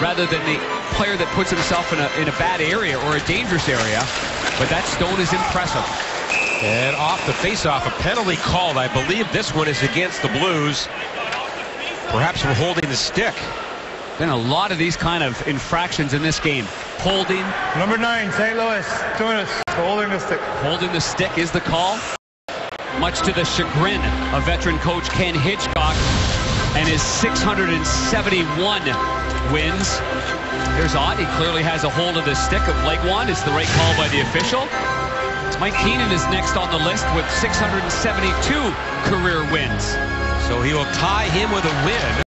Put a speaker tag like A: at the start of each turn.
A: rather than the player that puts himself in a bad area or a dangerous area. But that Stone is impressive.
B: And off the face-off, a penalty called. I believe this one is against the Blues. Perhaps for holding the stick.
A: Been a lot of these kind of infractions in this game. Holding.
C: Number 9, St. Louis, doing it. Holding the stick.
A: Holding the stick is the call. Much to the chagrin of veteran coach Ken Hitchcock and his 671 wins. Here's Ott. He clearly has a hold of the stick of leg one. It's the right call by the official. Mike Keenan is next on the list with 672 career wins.
B: So he will tie him with a win.